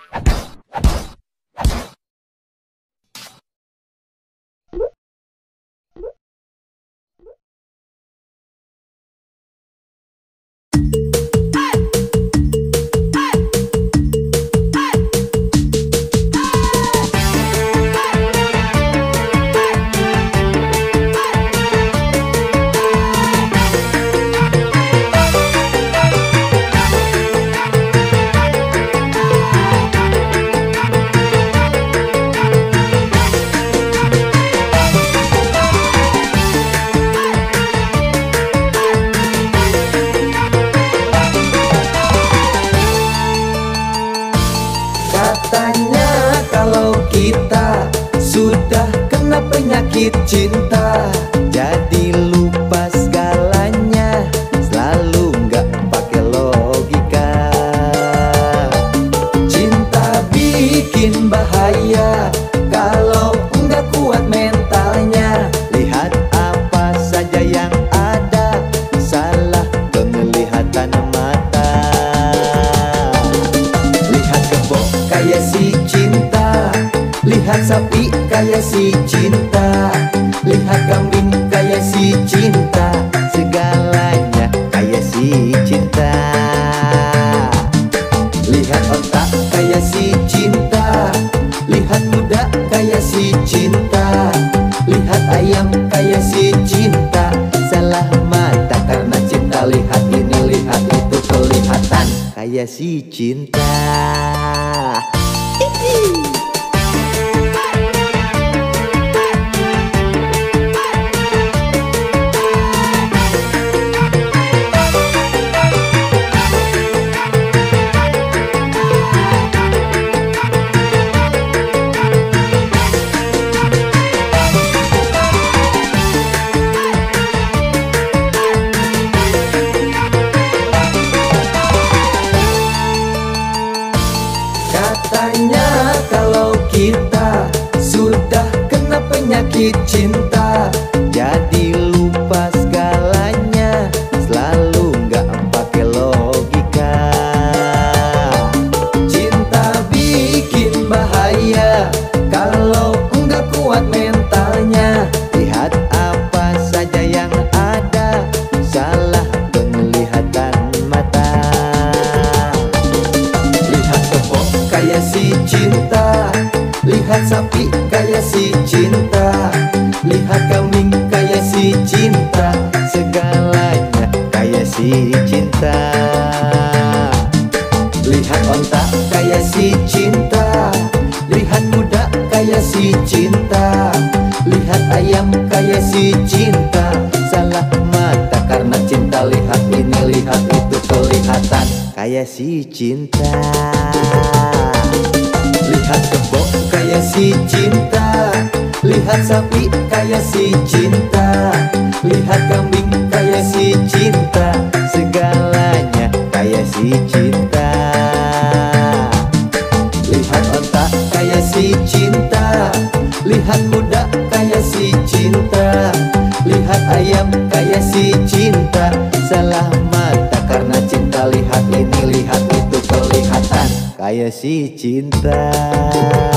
Katanya kalau kita sudah kena penyakit cinta, jadi lupa segalanya, selalu nggak pakai logika. Cinta bikin bahaya kalau nggak kuat mentalnya. Lihat apa saja yang ada, salah penglihatan mata. Lihat kebo kayak si cinta, lihat sapi kayak si cinta, lihat kambing kayak si cinta, segalanya kayak si cinta. Lihat otak kayak si cinta, lihat kuda kayak si cinta, lihat ayam kayak si cinta. Salah mata karena cinta, lihat ini lihat itu kelihatan kayak si cinta. Katanya kalau kita sudah kena penyakit cinta, jadi lupa segalanya, selalu nggak pakai logika. Cinta bikin bahaya kalau nggak kuat mentalnya. Lihat apa saja yang ada, salah penglihatan mata. Lihat kebo kayak si cinta, lihat sapi kayak si cinta, lihat kambing kayak si cinta, segalanya kayak si cinta. Lihat onta kayak si cinta, lihat kuda kayak si cinta, lihat ayam kayak si cinta. Salah mata karena cinta, lihat ini lihat itu kelihatan kayak si cinta. Lihat kebo kayak si cinta, lihat sapi kayak si cinta, lihat kambing kayak si cinta, segalanya kayak si cinta. Lihat otak kayak si cinta, lihat kuda kayak si cinta, lihat ayam kayak si cinta. Salah mata karena cinta, lihat ini lihat itu kelihatan kayak si cinta.